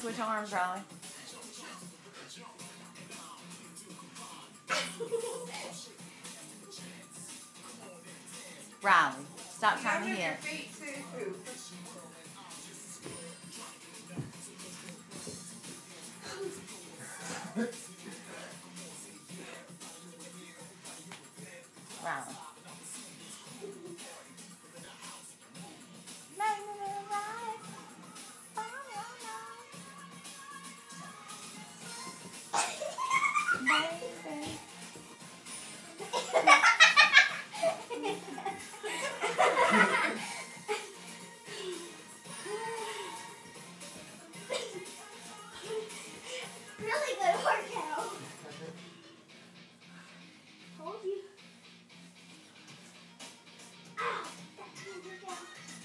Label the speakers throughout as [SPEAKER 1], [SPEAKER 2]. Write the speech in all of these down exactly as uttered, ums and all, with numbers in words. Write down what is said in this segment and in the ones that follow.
[SPEAKER 1] switch arms, Rylee. Rylee, stop trying to hit. Rylee.
[SPEAKER 2] Really good workout. Told you. Ow, that's a good workout.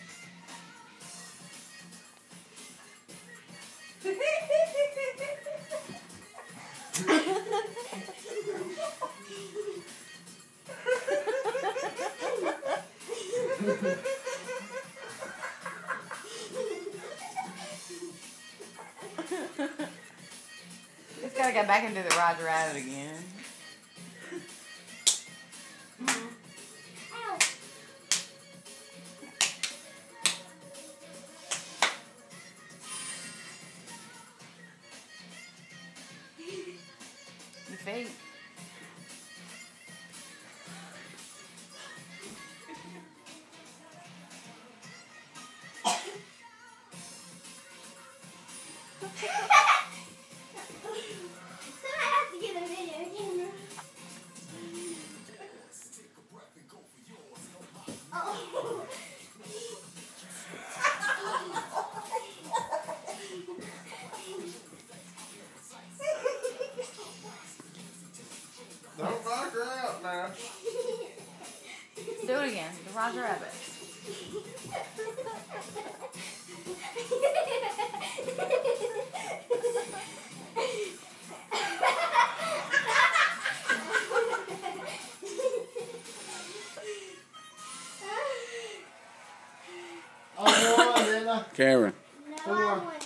[SPEAKER 1] It's gotta get back into the Roger Rabbit again.
[SPEAKER 2] Ow.
[SPEAKER 1] Your feet.
[SPEAKER 3] Don't knock her out now.
[SPEAKER 1] Do it again. The Roger Rabbit.
[SPEAKER 3] Oh, Cameron.
[SPEAKER 2] No, I wouldn't.